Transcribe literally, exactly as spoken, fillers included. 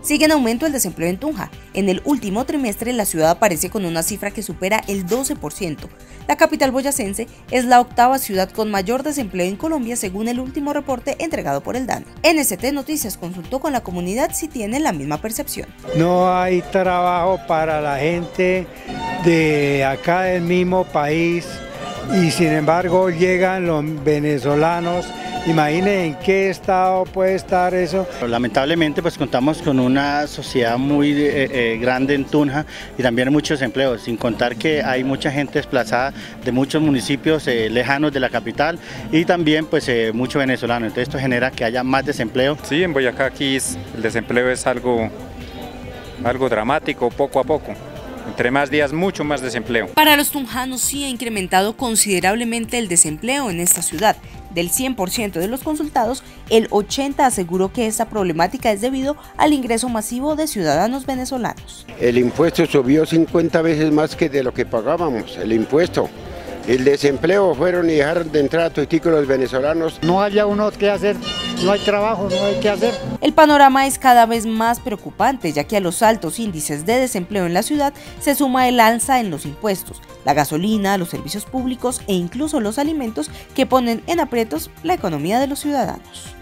Sigue en aumento el desempleo en Tunja. En el último trimestre la ciudad aparece con una cifra que supera el doce por ciento. La capital boyacense es la octava ciudad con mayor desempleo en Colombia según el último reporte entregado por el DANE. N S T Noticias consultó con la comunidad si tienen la misma percepción. No hay trabajo para la gente de acá del mismo país y sin embargo llegan los venezolanos. Imaginen en qué estado puede estar eso. Lamentablemente pues contamos con una sociedad muy eh, eh, grande en Tunja y también muchos empleos, sin contar que hay mucha gente desplazada de muchos municipios eh, lejanos de la capital y también pues eh, mucho venezolano, entonces esto genera que haya más desempleo. Sí, en Boyacá aquí es, el desempleo es algo, algo dramático poco a poco. Entre más días, mucho más desempleo. Para los tunjanos sí ha incrementado considerablemente el desempleo en esta ciudad. Del cien por ciento de los consultados, el ochenta por ciento aseguró que esta problemática es debido al ingreso masivo de ciudadanos venezolanos. El impuesto subió cincuenta veces más que de lo que pagábamos, el impuesto. El desempleo fueron y dejaron de entrar a todos los venezolanos. No haya uno que hacer, no hay trabajo, no hay que hacer. El panorama es cada vez más preocupante, ya que a los altos índices de desempleo en la ciudad se suma el alza en los impuestos, la gasolina, los servicios públicos e incluso los alimentos que ponen en aprietos la economía de los ciudadanos.